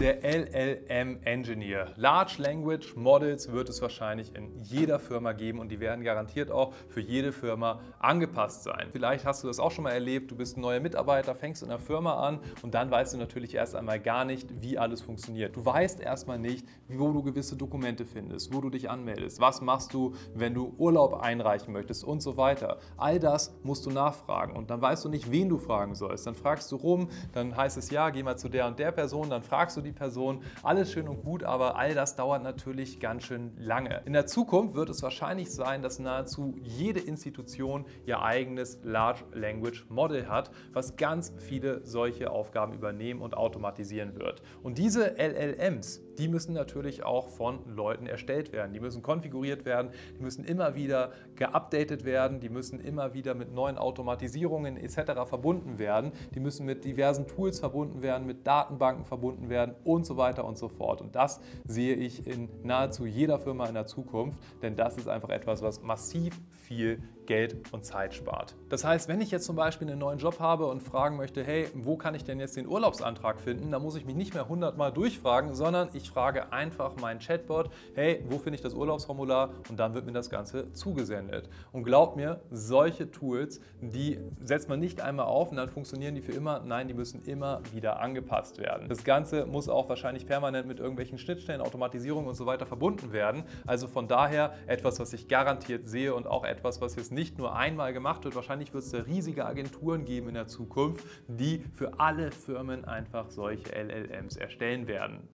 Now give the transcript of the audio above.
Der LLM Engineer. Large Language Models wird es wahrscheinlich in jeder Firma geben und die werden garantiert auch für jede Firma angepasst sein. Vielleicht hast du das auch schon mal erlebt, du bist ein neuer Mitarbeiter, fängst in einer Firma an und dann weißt du natürlich erst einmal gar nicht, wie alles funktioniert. Du weißt erstmal nicht, wo du gewisse Dokumente findest, wo du dich anmeldest, was machst du, wenn du Urlaub einreichen möchtest und so weiter. All das musst du nachfragen und dann weißt du nicht, wen du fragen sollst. Dann fragst du rum, dann heißt es ja, geh mal zu der und der Person, dann fragst du die Person, alles schön und gut, aber all das dauert natürlich ganz schön lange. In der Zukunft wird es wahrscheinlich sein, dass nahezu jede Institution ihr eigenes Large Language Model hat, was ganz viele solche Aufgaben übernehmen und automatisieren wird. Und diese LLMs, die müssen natürlich auch von Leuten erstellt werden. Die müssen konfiguriert werden, die müssen immer wieder geupdatet werden, die müssen immer wieder mit neuen Automatisierungen etc. verbunden werden, die müssen mit diversen Tools verbunden werden, mit Datenbanken verbunden werden und so weiter und so fort. Und das sehe ich in nahezu jeder Firma in der Zukunft, denn das ist einfach etwas, was massiv viel Geld und Zeit spart. Das heißt, wenn ich jetzt zum Beispiel einen neuen Job habe und fragen möchte, hey, wo kann ich denn jetzt den Urlaubsantrag finden, dann muss ich mich nicht mehr 100-mal durchfragen, sondern ich frage einfach meinen Chatbot, hey, wo finde ich das Urlaubsformular? Und dann wird mir das Ganze zugesendet. Und glaubt mir, solche Tools, die setzt man nicht einmal auf und dann funktionieren die für immer. Nein, die müssen immer wieder angepasst werden. Das Ganze muss auch wahrscheinlich permanent mit irgendwelchen Schnittstellen, Automatisierung und so weiter verbunden werden. Also von daher etwas, was ich garantiert sehe und auch etwas, was jetzt nicht nur einmal gemacht wird. Wahrscheinlich wird es da riesige Agenturen geben in der Zukunft, die für alle Firmen einfach solche LLMs erstellen werden.